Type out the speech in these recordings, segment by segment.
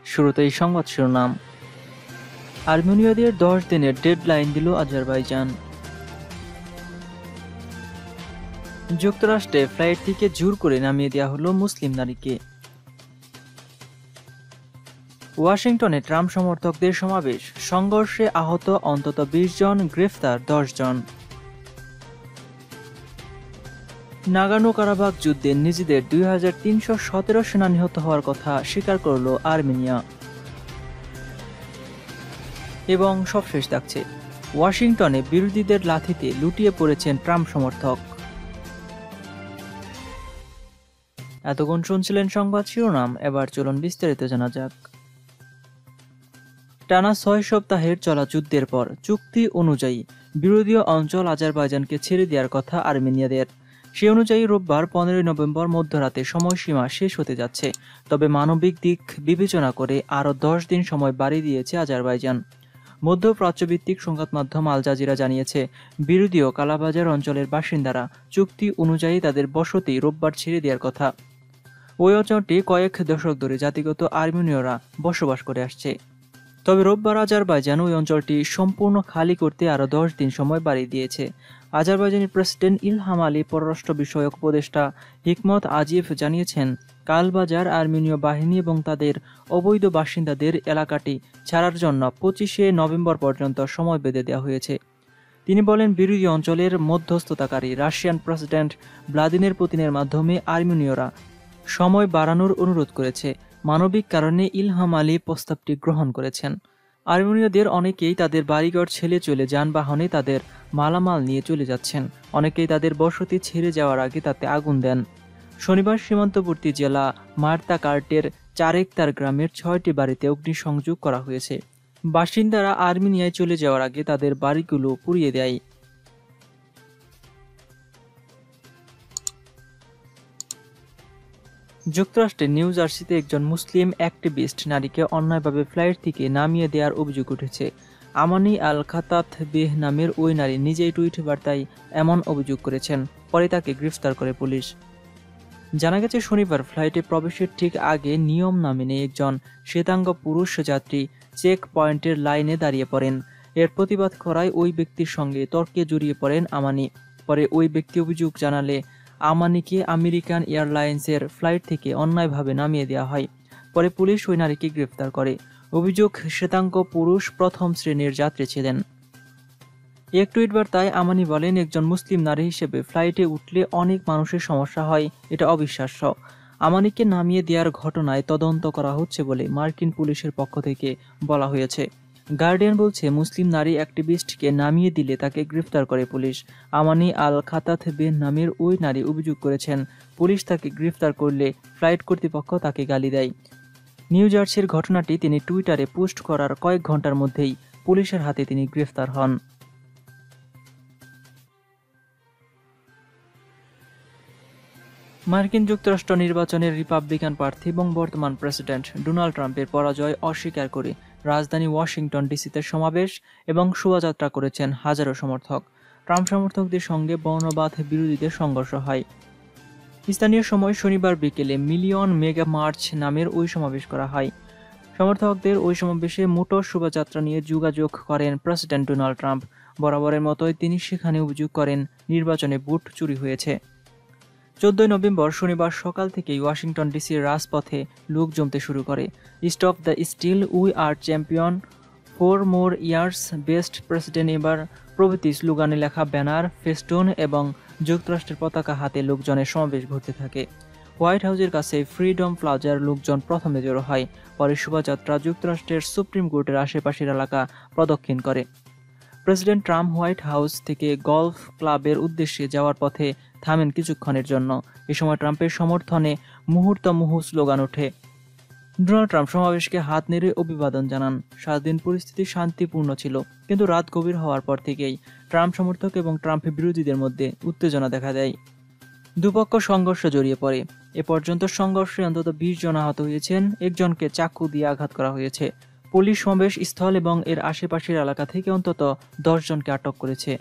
শুরুতেই সংবাদ শিরোনাম। আর্মেনীয়দের 10 দিনের ডেডলাইন দিল আজারবাইজান। যুক্তরাষ্ট্রে ফ্লাইট থেকে জোর করে নামিয়ে দেওয়া হলো মুসলিম নারীকে। ওয়াশিংটনে ট্রাম্প সমর্থকদের সমাবেশ, সংঘর্ষে আহত অন্তত 20 জন, গ্রেফতার 10 জন। নাগানো কারাবাখ যুদ্ধে নিজেদের 2317 সেনা নিহত হওয়ার কথা স্বীকার করল আর্মেনিয়া। এবং সবশেষ থাকছে, ওয়াশিংটনে বিরোধীদের লাথিতে লুটিয়ে পড়েছেন ট্রাম্প সমর্থক। এতক্ষণ শুনছিলেন সংবাদ শিরোনাম, এবার চলুন বিস্তারিত জানা যাক। টানা 6 সপ্তাহের চলা যুদ্ধের পর চুক্তি অনুযায়ী বিরোধী অঞ্চল আজারবাইজানকে ছেড়ে দেওয়ার কথা আর্মেনিয়াদের। সে অনুযায়ী রোববার 15 নভেম্বর মধ্যরাতে সময়সীমা শেষ হতে যাচ্ছে। তবে মানবিক দিক বিবেচনা করে আরও 10 দিন সময় বাড়িয়ে দিয়েছে আজারবাইজান। মধ্যপ্রাচ্যভিত্তিক সংবাদ মাধ্যম আল জাজিরা জানিয়েছে, বিরোধী কালাবাজার অঞ্চলের বাসিন্দারা চুক্তি অনুযায়ী তাদের বসতি রোববার ছেড়ে দেওয়ার কথা। ওই অঞ্চলটি কয়েক দশক ধরে জাতিগত আর্মেনীয়রা বসবাস করে আসছে। তবে রোববার আজারবাইজান ওই অঞ্চলটি সম্পূর্ণ খালি করতে আরও 10 দিন সময় বাড়িয়ে দিয়েছে। আজারবাইজানের প্রেসিডেন্ট ইলহাম আলী পররাষ্ট্র বিষয়ক উপদেষ্টা হিকমত আজিয়েভ জানিয়েছেন, কালবাজার আর্মেনীয় বাহিনী এবং তাদের অবৈধ বাসিন্দাদের এলাকাটি ছাড়ার জন্য 25 নভেম্বর পর্যন্ত সময় বেঁধে দেওয়া হয়েছে। তিনি বলেন, বিরোধী অঞ্চলের মধ্যস্থতাকারী রাশিয়ান প্রেসিডেন্ট ভ্লাদিমির পুতিনের মাধ্যমে আর্মেনীয়রা সময় বাড়ানোর অনুরোধ করেছে। মানবিক কারণে ইলহাম আলী প্রস্তাবটি গ্রহণ করেছেন। আর্মেনীয়দের অনেকেই তাদের বাড়িঘর ছেড়ে চলে যানবাহনে তাদের মালামাল নিয়ে চলে যাচ্ছেন। অনেকেই তাদের বসতি ছেড়ে যাওয়ার আগে তাতে আগুন দেন। শনিবার সীমান্তবর্তী জেলা মার্তা কার্টের চারেকতার গ্রামের 6টি বাড়িতে অগ্নিসংযোগ করা হয়েছে। বাসিন্দারা আর্মেনিয়ায় চলে যাওয়ার আগে তাদের বাড়িগুলো পুড়িয়ে দেয়। যুক্তরাষ্ট্রের নিউ জার্সিতে একজন মুসলিম অ্যাক্টিভিস্ট নারীকে অন্যায়ভাবে ফ্লাইট থেকে নামিয়ে দেওয়ার অভিযোগ উঠেছে। আমানি আল খাতাত বেহ নামের ওই নারী নিজেই টুইট বার্তায় এমন অভিযোগ করেছেন। পরে তাকে গ্রেফতার করে পুলিশ। জানা গেছে, শনিবার ফ্লাইটে প্রবেশের ঠিক আগে নিয়ম না মেনে একজন শ্বেতাঙ্গ পুরুষ যাত্রী চেক পয়েন্টের লাইনে দাঁড়িয়ে পড়েন। এর প্রতিবাদ করায় ওই ব্যক্তির সঙ্গে তর্কে জড়িয়ে পড়েন আমানি। পরে ওই ব্যক্তি অভিযোগ জানালে আমানিকে আমেরিকান এয়ারলাইন্সের ফ্লাইট থেকে অন্যায়ভাবে নামিয়ে দেওয়া হয়। পরে পুলিশ ওই নারীকে গ্রেফতার করে। অভিযোগ, শ্বেতাঙ্গ পুরুষ প্রথম শ্রেণীর যাত্রী ছিলেন। এক টুইট বার্তায় আমানি বলেন, একজন মুসলিম নারী হিসেবে ফ্লাইটে উঠলে অনেক মানুষের সমস্যা হয়, এটা অবিশ্বাস্য। আমানিকে নামিয়ে দেওয়ার ঘটনায় তদন্ত করা হচ্ছে বলে মার্কিন পুলিশের পক্ষ থেকে বলা হয়েছে। গার্ডিয়ান বলছে, মুসলিম নারী অ্যাক্টিভিস্টকে নামিয়ে দিলে তাকে গ্রেফতার করে পুলিশ। আমানি আল খাতাত বেন নামের ওই নারী অভিযোগ করেছেন, পুলিশ তাকে গ্রেফতার করলে ফ্লাইট কর্তৃপক্ষ তাকে গালি দেয়। নিউ জার্সির ঘটনাটি তিনি টুইটারে পোস্ট করার কয়েক ঘন্টার মধ্যেই পুলিশের হাতে তিনি গ্রেফতার হন। মার্কিন যুক্তরাষ্ট্র নির্বাচনের রিপাবলিকান প্রার্থী এবং বর্তমান প্রেসিডেন্ট ডোনাল্ড ট্রাম্পের পরাজয় অস্বীকার করে রাজধানী ওয়াশিংটন ডিসিতে সমাবেশ এবং শোভাযাত্রা করেছেন হাজারো সমর্থক। ট্রাম্প সমর্থকদের সঙ্গে বর্ণবাদ বিরোধীদের সংঘর্ষ হয়। স্থানীয় সময় শনিবার বিকেলে মিলিয়ন মেগা মার্চ নামের ওই সমাবেশ করা হয়। সমর্থকদের ওই সমাবেশে মোটর শোভাযাত্রা নিয়ে যোগাযোগ করেন প্রেসিডেন্ট ডোনাল্ড ট্রাম্প। বরাবরের মতোই তিনি সেখানে অভিযোগ করেন নির্বাচনে ভোট চুরি হয়েছে। 14 নভেম্বর শনিবার সকাল থেকেই ওয়াশিংটন ডিসির রাজপথে লোক জমতে শুরু করে। Stop the steal, we are champion, 4 more years, best president এবার প্রভৃতি স্লোগানে লেখা ব্যানার, ফেস্টুন এবং যুক্তরাষ্ট্রের পতাকা হাতে লোকজনের সমাবেশ ঘটতে থাকে। হোয়াইট হাউসের কাছে ফ্রিডম প্লাজার লোকজন প্রথমে জড়ো হয়। পরে শোভাযাত্রা যুক্তরাষ্ট্রের সুপ্রিম কোর্টের আশেপাশের এলাকা প্রদক্ষিণ করে। প্রেসিডেন্ট ট্রাম্প হোয়াইট হাউস থেকে গলফ ক্লাবের উদ্দেশ্যে যাওয়ার পথে থামেন কিছুক্ষণের জন্য। এ সময় ট্রাম্পের সমর্থনে মুহূর্তমুহু স্লোগান ওঠে। ডোনাল্ড ট্রাম্প সমাবেশকে হাত নেড়ে অভিবাদন জানান। 7 দিন পরিস্থিতি শান্তিপূর্ণ ছিল, কিন্তু রাত গভীর হওয়ার পর থেকেই ট্রাম্প সমর্থক এবং ট্রাম্প বিরোধীদের মধ্যে উত্তেজনা দেখা দেয়। দুপক্ষ সংঘর্ষে জড়িয়ে পড়ে। এ পর্যন্ত সংঘর্ষে অন্তত 20 জন আহত হয়েছেন, একজনকে চাকু দিয়ে আঘাত করা হয়েছে। পুলিশ সমাবেশ স্থল এবং এর আশেপাশের এলাকা থেকে অন্তত 10 জনকে আটক করেছে।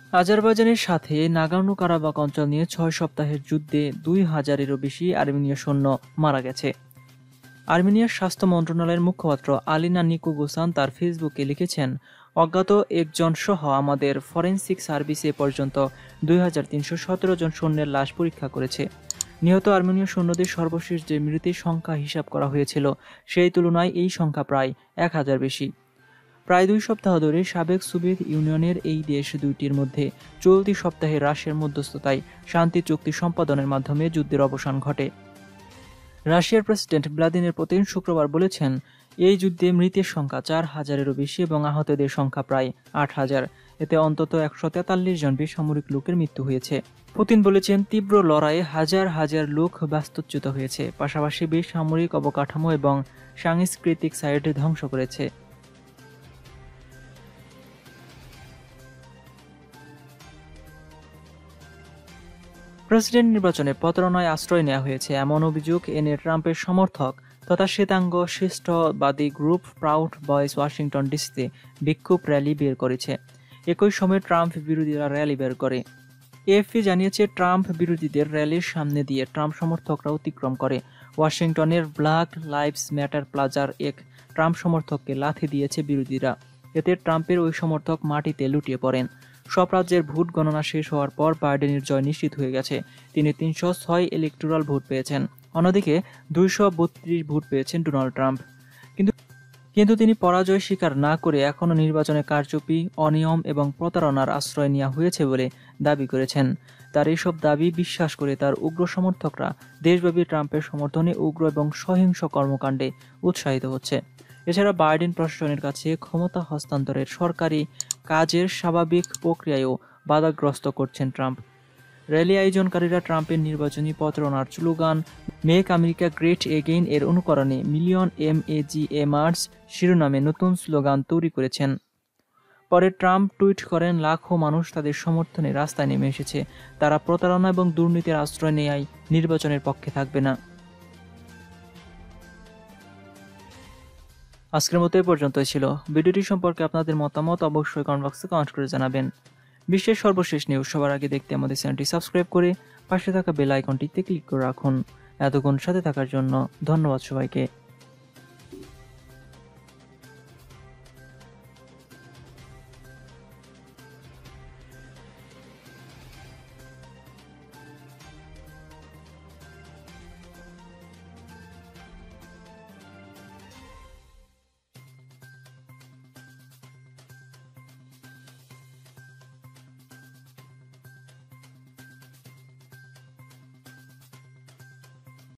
আজারবাইজানের সাথে নাগোর্নো কারাবাখ অঞ্চল নিয়ে ৬ সপ্তাহের যুদ্ধে ২,০০০-এরও বেশি আর্মেনীয় সৈন্য মারা গেছে। আর্মেনিয়ার স্বাস্থ্য মন্ত্রণালয়ের মুখপাত্র আলিনা নিকোগুসান তার ফেসবুকে লিখেছেন, অজ্ঞাত একজন সহ আমাদের ফরেনসিক সার্ভিস এ পর্যন্ত ২,৩১৭ জন সৈন্যের লাশ পরীক্ষা করেছে। নিহত আর্মেনীয় সৈন্যদের সর্বশেষ যে মৃতের সংখ্যা হিসাব করা হয়েছিল সেই তুলনায় এই সংখ্যা প্রায় ১,০০০ বেশি। প্রায় ২ সপ্তাহ ধরে সাবেক সোভিয়েত ইউনিয়নের এই দেশ দুইটির মধ্যে চলতি সপ্তাহে রাশিয়ার মধ্যস্থতায় শান্তি চুক্তি সম্পাদনের মাধ্যমে যুদ্ধের অবসান ঘটে। রাশিয়ার প্রেসিডেন্ট ভ্লাদিমির পুতিন শুক্রবার বলেছেন, এই যুদ্ধে মৃতের সংখ্যা ৪,০০০-এরও বেশি এবং আহতদের সংখ্যা প্রায় ৮,০০০। এতে অন্তত ১৪৩ জন বেসামরিক লোকের মৃত্যু হয়েছে। পুতিন বলেছেন, তীব্র লড়াইয়ে হাজার হাজার লোক বাস্তুচ্যুত হয়েছে, পাশাপাশি বেসামরিক অবকাঠামো এবং সাংস্কৃতিক সাইট ধ্বংস করেছে। প্রেসিডেন্ট নির্বাচনে প্রতারণায় আশ্রয় নেওয়া হয়েছে এমন অভিযোগ এনে ট্রাম্পের সমর্থক তথা শ্বেতাঙ্গ শ্রেষ্ঠবাদী গ্রুপ প্রাউড বয়েজ ওয়াশিংটন ডিসিতে বিক্ষোভ র্যালি বের করেছে। একই সময়ে ট্রাম্প বিরোধীরা র্যালি বের করে। এএফপি জানিয়েছে, ট্রাম্প বিরোধীদের র্যালির সামনে দিয়ে ট্রাম্প সমর্থকরা অতিক্রম করে। ওয়াশিংটনের ব্ল্যাক লাইভস ম্যাটার প্লাজার এক ট্রাম্প সমর্থককে লাথি দিয়েছে বিরোধীরা। এতে ট্রাম্পের ওই সমর্থক মাটিতে লুটিয়ে পড়েন। সব রাজ্যের ভোট গণনা শেষ হওয়ার পর বাইডেনের জয় নিশ্চিত হয়ে গেছে। তিনি ৩০৬ ইলেকটোরাল ভোট পেয়েছেন। অন্যদিকে ২৩২ ভোট পেয়েছেন ডোনাল্ড ট্রাম্প। কিন্তু তিনি পরাজয় স্বীকার না করে এখনও নির্বাচনে কারচুপি, অনিয়ম এবং প্রতারণার আশ্রয় নেওয়া হয়েছে বলে দাবি করেছেন। তার এইসব দাবি বিশ্বাস করে তার উগ্র সমর্থকরা দেশব্যাপী ট্রাম্পের সমর্থনে উগ্র এবং সহিংস কর্মকাণ্ডে উৎসাহিত হচ্ছে। এছাড়া বাইডেন প্রশাসনের কাছে ক্ষমতা হস্তান্তরের সরকারি কাজের স্বাভাবিক প্রক্রিয়ায়ও বাধাগ্রস্ত করছেন ট্রাম্প। র্যালি আয়োজনকারীরা ট্রাম্পের নির্বাচনী প্রতারণার slogan make America great again এর অনুকরণে মিলিয়ন MAGA শিরোনামে নতুন স্লোগান তৈরি করেছেন। পরে ট্রাম্প টুইট করেন, লাখো মানুষ তাদের সমর্থনে রাস্তায় নেমে এসেছে, তারা প্রতারণা এবং দুর্নীতির আশ্রয় নেয়ায় নির্বাচনের পক্ষে থাকবে না। আজকের মতো এ পর্যন্তই ছিল। ভিডিওটি সম্পর্কে আপনাদের মতামত অবশ্যই কমেন্ট বক্সে কমেন্ট করে জানাবেন। বিশ্বের সর্বশেষ নিউজ সবার আগে দেখতে আমাদের চ্যানেলটি সাবস্ক্রাইব করে পাশে থাকা বেল আইকনটিতে ক্লিক করে রাখুন। এতক্ষণ সাথে থাকার জন্য ধন্যবাদ সবাইকে।